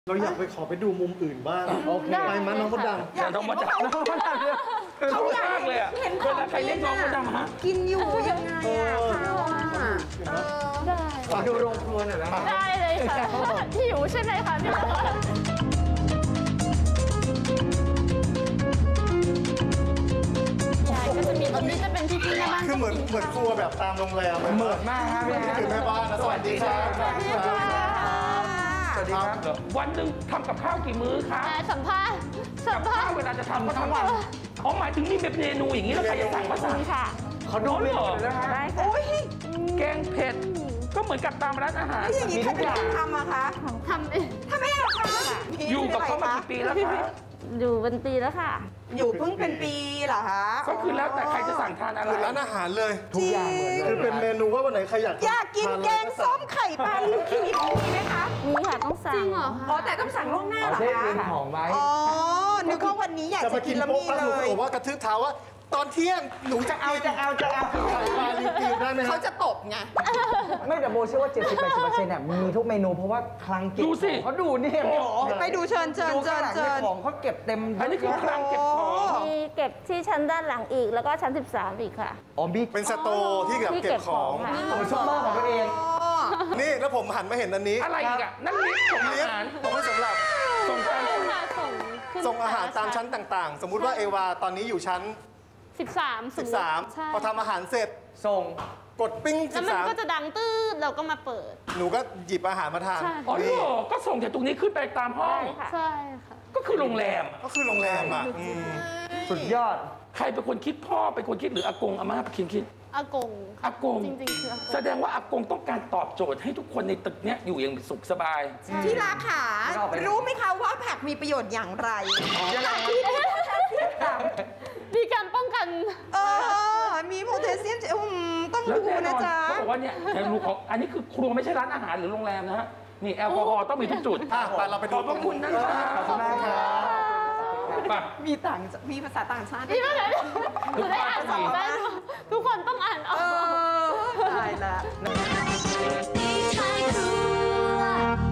เราอยากไปขอไปดูมุมอื่นบ้างโอเคไปมั้ยน้องมดดำน้องมดดำเนี่ยเขาอยากมากเลยอ่ะเวลาใครเรียกน้องมดดำฮะกินอยู่ยังไงอ่ะได้ขอดูโรงครัวหน่อยนะได้เลยค่ะหิวใช่ไหมคะพี่ก็จะมีตรงนี้จะเป็นที่แม่บ้านคือเหมือนครัวแบบตามโรงแรมเหมือนมากครับพี่คือแม่บ้านนะสวัสดีครับสวัสดีครับวันหนึ่งทำกับข้าวกี่มื้อครับสัมภาษณ์เวลาจะทำก็ทั้งวันอ๋อหมายถึงมีเมนูอย่างนี้แล้วใครจะสั่งก็สั่งค่ะเขาดูเลยนะฮะได้ค่ะแกงเผ็ดก็เหมือนกับตามร้านอาหารมีทุกอย่างทำอะคะทำเองอยู่กับเขามากี่ปีแล้วคะอยู่เป็นปีแล้วค่ะอยู่เพิ่งเป็นปีเหรอคะก็คือแล้วแต่ใครจะสั่งทานอะไรร้านอาหารเลยทุกอย่างคือเป็นเมนูว่าวันไหนใครอยากกินแกงส้มไข่ปลาลูกชิ้นมีไหมคะมีค่ะต้องสั่งจริงเหรออ๋อแต่ต้องสั่งล่วงหน้าเหรอคะของไว้อ๋อนึกว่าวันนี้อยากจะกินแล้วมีเลยบอกว่ากระทึกเท้าว่าตอนเที่ยงหนูจะเอาไข่ปลาลิวได้ไหมเขาจะตบไงไม่แต่โบเชื่อว่า 70-80% เนี่ยมีทุกเมนูเพราะว่าคลังเก็บของเขาดูนี่ไปดูเชิญของเขาเก็บเต็มอันนี้คือคลังเก็บของมีเก็บที่ชั้นด้านหลังอีกแล้วก็ชั้น13อีกค่ะอ๋อมีเป็นสโตร์ที่เก็บของของซุปเปอร์ของตัวเองนี่แล้วผมหันมาเห็นอันนี้อะไรอีกอ่ะนั่นลิฟต์ส่งอาหารผมไม่สำหรับส่งอาหารตามชั้นต่างๆสมมุติว่าเอวาตอนนี้อยู่ชั้น13พอทำอาหารเสร็จส่งกดปิ้งแล้วมันก็จะดังตืดเราก็มาเปิดหนูก็หยิบอาหารมาทานอ๋อเหรอก็ส่งจากตรงนี้ขึ้นไปตามห้องใช่ค่ะก็คือโรงแรมอ่ะสุดยอดใครเป็นคนคิดพ่อเป็นคนคิดหรืออากงอาม่าเป็นคนคิดอากงจริงๆคือแสดงว่าอากงต้องการตอบโจทย์ให้ทุกคนในตึกเนี้ยอยู่อย่างสุขสบายที่รักค่ะรู้ไหมคะว่าผักมีประโยชน์อย่างไรมีการป้องกันมีโพแทสเซียมต้องดูนะจ๊ะเขาบอกว่าเนี่ยอันนี้คือครัวไม่ใช่ร้านอาหารหรือโรงแรมนะฮะนี่แอลกอฮอล์ต้องมีทุกจุดไปเราไปดูขอบพระคุณนะครับขอบคุณมากครับมีภาษาต่างชาติมีไหมหนูได้